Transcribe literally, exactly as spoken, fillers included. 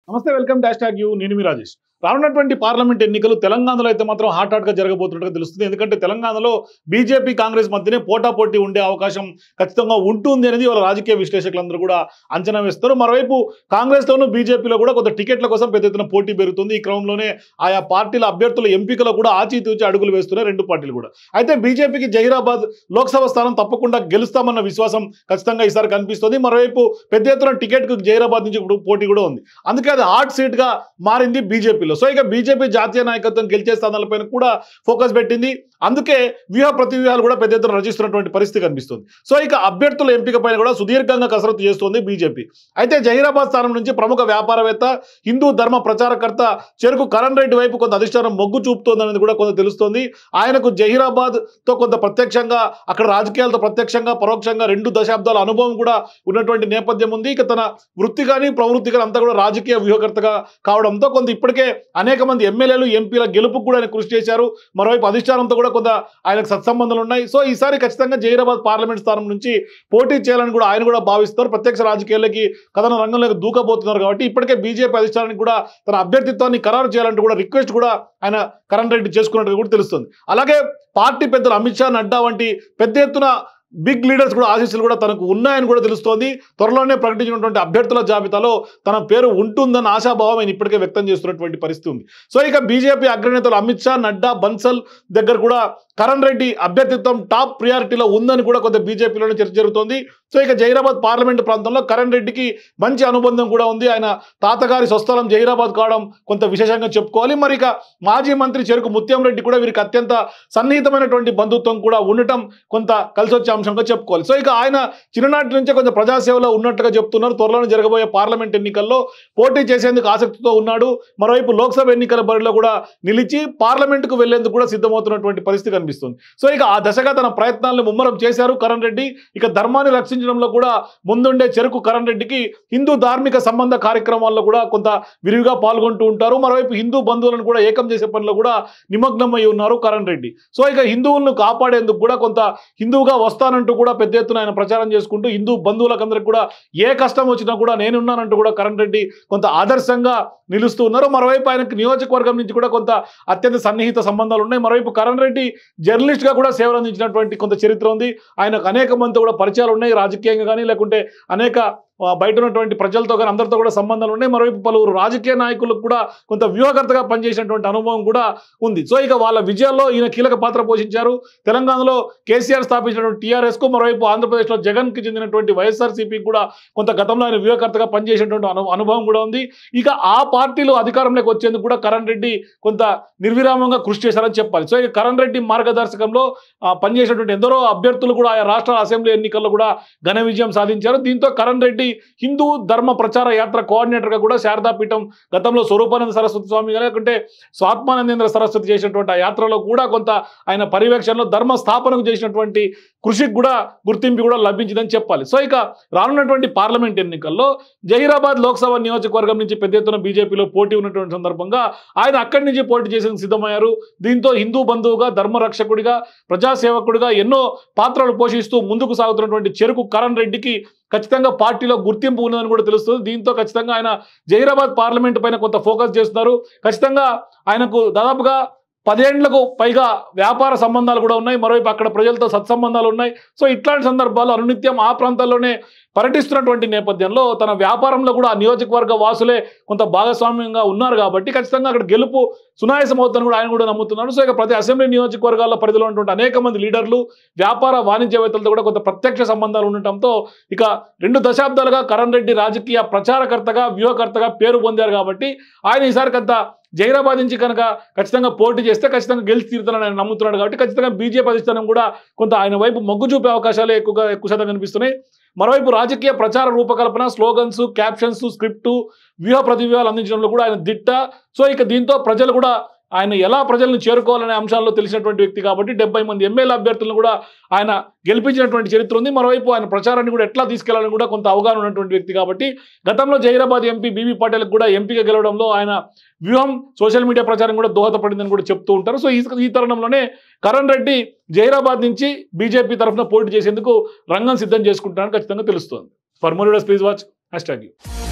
నమస్తే, welcome dash tag you. నేను మీ రాజేష్. రానున్నటువంటి పార్లమెంట్ ఎన్నికలు తెలంగాణలో అయితే మాత్రం హాట్ హాట్గా జరగబోతున్నట్టుగా తెలుస్తుంది. ఎందుకంటే తెలంగాణలో బీజేపీ కాంగ్రెస్ మధ్యనే పోటాపోటీ ఉండే అవకాశం ఖచ్చితంగా ఉంటుంది అనేది వాళ్ళ రాజకీయ విశ్లేషకులందరూ కూడా అంచనా వేస్తారు. మరోవైపు కాంగ్రెస్లోనూ బీజేపీలో కూడా కొంత టికెట్ల కోసం పెద్ద ఎత్తున పోటీ పెరుగుతుంది. ఈ క్రమంలోనే ఆయా పార్టీల అభ్యర్థుల ఎంపికలో కూడా ఆచితూచి అడుగులు వేస్తున్నాయి రెండు పార్టీలు కూడా. అయితే బీజేపీకి జహీరాబాద్ లోక్సభ స్థానం తప్పకుండా గెలుస్తామన్న విశ్వాసం ఖచ్చితంగా ఈసారి కనిపిస్తుంది. మరోవైపు పెద్ద ఎత్తున టికెట్కు జహీరాబాద్ నుంచి పోటీ కూడా ఉంది. అందుకే అది హాట్ సీట్గా మారింది బీజేపీలో. సో ఇక బీజేపీ జాతీయ నాయకత్వం గెలిచే స్థానాలపైన కూడా ఫోకస్ పెట్టింది. అందుకే వ్యూహ ప్రతివ్యూహాలు కూడా పెద్ద ఎత్తున రచిస్తున్నటువంటి పరిస్థితి కనిపిస్తుంది. సో ఇక అభ్యర్థుల ఎంపిక పైన కూడా సుదీర్ఘంగా కసరత్తు చేస్తోంది బీజేపీ. అయితే జహీరాబాద్ స్థానం నుంచి ప్రముఖ వ్యాపారవేత్త, హిందూ ధర్మ ప్రచారకర్త చెరుకు కరణ్ రెడ్డి వైపు కొంత అధిష్టానం మొగ్గు చూపుతోందనేది కూడా కొంత తెలుస్తోంది. ఆయనకు జహీరాబాద్ తో కొంత ప్రత్యక్షంగా, అక్కడ రాజకీయాలతో ప్రత్యక్షంగా పరోక్షంగా రెండు దశాబ్దాల అనుభవం కూడా ఉన్నటువంటి నేపథ్యం ఉంది. ఇక తన వృత్తి కానీ ప్రవృత్తి కానీ అంతా కూడా రాజకీయ వ్యూహకర్తగా కావడంతో కొంత ఇప్పటికే అనేక మంది ఎమ్మెల్యేలు ఎంపీల గెలుపుకు కూడా ఆయన కృషి చేశారు. మరోవైపు అధిష్టానంతో కూడా కొంత ఆయనకు సత్సంబంధాలు ఉన్నాయి. సో ఈసారి ఖచ్చితంగా జహీరాబాద్ పార్లమెంట్ స్థానం నుంచి పోటీ చేయాలని కూడా ఆయన కూడా భావిస్తారు. ప్రత్యక్ష రాజకీయాలకి కథన రంగంలోకి దూకబోతున్నారు కాబట్టి ఇప్పటికే బీజేపీ అధిష్టానానికి కూడా తన అభ్యర్థిత్వాన్ని ఖరారు చేయాలంటూ కూడా రిక్వెస్ట్ కూడా ఆయన కరణ్ రెడ్డి చేసుకున్నట్టు కూడా తెలుస్తుంది. అలాగే పార్టీ పెద్దలు అమిత్ షా, నడ్డా వంటి పెద్ద ఎత్తున బిగ్ లీడర్స్ కూడా ఆశీస్సులు కూడా తనకు ఉన్నాయని కూడా తెలుస్తోంది. త్వరలోనే ప్రకటించినటువంటి అభ్యర్థుల జాబితాలో తన పేరు ఉంటుందన్న ఆశాభావం ఆయన ఇప్పటికే వ్యక్తం చేస్తున్నటువంటి పరిస్థితి ఉంది. సో ఇక బీజేపీ అగ్రనేతలు అమిత్ షా, నడ్డా, బన్సల్ దగ్గర కూడా కరణ్ రెడ్డి అభ్యర్థిత్వం టాప్ ప్రియారిటీలో ఉందని కూడా కొంత బీజేపీలోనే చర్చ జరుగుతోంది. సో ఇక జహీరాబాద్ పార్లమెంటు ప్రాంతంలో కరణ్ రెడ్డికి మంచి అనుబంధం కూడా ఉంది. ఆయన తాతగారి స్వస్థలం జహీరాబాద్ కావడం కొంత విశేషంగా చెప్పుకోవాలి. మరి ఇక మాజీ మంత్రి చెరుకు ముత్యం రెడ్డి కూడా వీరికి అత్యంత సన్నిహితమైనటువంటి బంధుత్వం కూడా ఉండటం కొంత కలిసి వచ్చే అంశంగా చెప్పుకోవాలి. సో ఇక ఆయన చిన్ననాటి నుంచే కొంచెం ప్రజాసేవలో ఉన్నట్టుగా చెప్తున్నారు. త్వరలోనే జరగబోయే పార్లమెంట్ ఎన్నికల్లో పోటీ చేసేందుకు ఆసక్తితో ఉన్నాడు. మరోవైపు లోక్సభ ఎన్నికల బరిలో కూడా నిలిచి పార్లమెంటుకు వెళ్లేందుకు కూడా సిద్ధమవుతున్నటువంటి పరిస్థితి కనిపిస్తుంది. సో ఇక ఆ దశగా తన ప్రయత్నాలను ముమ్మరం చేశారు కరణ్ రెడ్డి. ఇక ధర్మాన్ని రక్షించడంలో కూడా ముందుండే చెరుకు కరణ్ రెడ్డికి హిందూ ధార్మిక సంబంధ కార్యక్రమాల్లో కూడా కొంత విరివిగా పాల్గొంటూ ఉంటారు. మరోవైపు హిందూ బంధువులను కూడా ఏకం చేసే పనిలో కూడా నిమగ్నమై ఉన్నారు కరణ్ రెడ్డి. సో ఇక హిందువులను కాపాడేందుకు కూడా కొంత హిందువుగా వస్తానంటూ కూడా పెద్ద ఎత్తున ఆయన ప్రచారం చేసుకుంటూ హిందూ బంధువులకందరికీ కూడా ఏ కష్టం వచ్చినా కూడా నేనున్నానంటూ కూడా కరణ్ రెడ్డి కొంత ఆదర్శంగా నిలుస్తూ ఉన్నారు. మరోవైపు ఆయనకు నియోజకవర్గం నుంచి కూడా కొంత అత్యంత సన్నిహిత సంబంధాలు ఉన్నాయి. మరోవైపు కరణ్ రెడ్డి జర్నలిస్ట్గా కూడా సేవలు అందించినటువంటి కొంత చరిత్ర ఉంది. ఆయనకు అనేక మందితో కూడా పరిచయాలు ఉన్నాయి, రాజకీయంగా కానీ లేకుంటే అనేక బయట ఉన్నటువంటి ప్రజలతో కానీ అందరితో కూడా సంబంధాలు ఉన్నాయి. మరోవైపు పలువురు రాజకీయ నాయకులకు కూడా కొంత వ్యూహకర్తగా పనిచేసినటువంటి అనుభవం కూడా ఉంది. సో ఇక వాళ్ళ విజయాల్లో ఈయన కీలక పాత్ర పోషించారు. తెలంగాణలో కేసీఆర్ స్థాపించినటువంటి టీఆర్ఎస్కు, మరోవైపు ఆంధ్రప్రదేశ్లో జగన్కి చెందినటువంటి వైఎస్ఆర్సీపీకి కూడా కొంత గతంలో ఆయన వ్యూహకర్తగా పనిచేసినటువంటి అను అనుభవం కూడా ఉంది. ఇక ఆ పార్టీలో అధికారంలోకి వచ్చేందుకు కూడా కరణ్ రెడ్డి కొంత నిర్విరామంగా కృషి చేశారని చెప్పాలి. సో ఇక కరణ్ రెడ్డి మార్గదర్శకంలో పనిచేసినటువంటి ఎందరో అభ్యర్థులు కూడా ఆయా రాష్ట్రాల అసెంబ్లీ ఎన్నికల్లో కూడా ఘన విజయం సాధించారు. దీంతో కరణ్ రెడ్డి హిందూ ధర్మ ప్రచార యాత్ర కోఆర్డినేటర్గా కూడా శారదాపీఠం గతంలో స్వరూపానంద సరస్వతి స్వామి లేకుంటే స్వాత్మానందేంద్ర సరస్వతి చేసినటువంటి ఆ యాత్రలో కూడా కొంత ఆయన పర్యవేక్షణలో ధర్మ స్థాపనకు చేసినటువంటి కృషికి కూడా గుర్తింపు కూడా లభించిందని చెప్పాలి. సో ఇక రానున్నటువంటి పార్లమెంట్ ఎన్నికల్లో జహీరాబాద్ లోక్సభ నియోజకవర్గం నుంచి పెద్ద ఎత్తున బీజేపీలో పోటీ ఉన్నటువంటి సందర్భంగా ఆయన అక్కడి నుంచి పోటీ చేసేందుకు సిద్ధమయ్యారు. దీంతో హిందూ బంధువుగా, ధర్మ రక్షకుడిగా, ప్రజాసేవకుడిగా ఎన్నో పాత్రలు పోషిస్తూ ముందుకు సాగుతున్నటువంటి చెరుకు కరణ్ రెడ్డికి ఖచ్చితంగా పార్టీలో గుర్తింపు ఉన్నదని కూడా తెలుస్తుంది. దీంతో ఖచ్చితంగా ఆయన జహీరాబాద్ పార్లమెంట్ పైన కొంత ఫోకస్ చేస్తున్నారు. ఖచ్చితంగా ఆయనకు దాదాపుగా పదేండ్లకు పైగా వ్యాపార సంబంధాలు కూడా ఉన్నాయి. మరోవైపు అక్కడ ప్రజలతో సత్సంబంధాలు ఉన్నాయి. సో ఇట్లాంటి సందర్భాల్లో అనునిత్యం ఆ ప్రాంతాల్లోనే పర్యటిస్తున్నటువంటి నేపథ్యంలో తన వ్యాపారంలో కూడా ఆ నియోజకవర్గ వాసులే కొంత భాగస్వామ్యంగా ఉన్నారు కాబట్టి ఖచ్చితంగా అక్కడ గెలుపు సునాయాసం అవుతుందని కూడా ఆయన కూడా నమ్ముతున్నారు. సో ఇక ప్రతి అసెంబ్లీ నియోజకవర్గాల్లో పరిధిలో ఉన్నటువంటి అనేక మంది లీడర్లు, వ్యాపార వాణిజ్యవేత్తలతో కూడా కొంత ప్రత్యక్ష సంబంధాలు ఉండటంతో ఇక రెండు దశాబ్దాలుగా కరణ్ రెడ్డి రాజకీయ ప్రచారకర్తగా, వ్యూహకర్తగా పేరు పొందారు కాబట్టి ఆయన ఈసారి కొంత జహీరాబాద్ నుంచి కనుక ఖచ్చితంగా పోటీ చేస్తే ఖచ్చితంగా గెలిచి తీరుతానని ఆయన నమ్ముతున్నాడు కాబట్టి ఖచ్చితంగా బీజేపీ అధిష్టానం కూడా కొంత ఆయన వైపు మొగ్గు చూపే అవకాశాలు ఎక్కువగా ఎక్కువ శాతం కనిపిస్తున్నాయి. మరోవైపు రాజకీయ ప్రచార రూపకల్పన, స్లోగన్స్, క్యాప్షన్స్, స్క్రిప్టు, వ్యూహ ప్రతివ్యూహాలు అందించడంలో కూడా ఆయన దిట్ట. సో ఇక దీంతో ప్రజలు కూడా ఆయన ఎలా ప్రజలను చేరుకోవాలనే అంశాల్లో తెలిసినటువంటి వ్యక్తి కాబట్టి డెబ్బై మంది ఎమ్మెల్యే అభ్యర్థులను కూడా ఆయన గెలిపించినటువంటి చరిత్ర ఉంది. మరోవైపు ఆయన ప్రచారాన్ని కూడా ఎట్లా తీసుకెళ్లాలని కూడా కొంత అవగాహన ఉన్నటువంటి వ్యక్తి కాబట్టి గతంలో జహీరాబాద్ ఎంపీ బీబీ పాటిల్కి కూడా ఎంపీగా గెలవడంలో ఆయన వ్యూహం, సోషల్ మీడియా ప్రచారం కూడా దోహదపడిందని కూడా చెప్తూ ఉంటారు. సో ఈ తరుణంలోనే కరణ్ రెడ్డి జహీరాబాద్ నుంచి బీజేపీ తరఫున పోటీ చేసేందుకు రంగం సిద్ధం చేసుకుంటారని ఖచ్చితంగా తెలుస్తోంది. For more videos please watch hashtag you.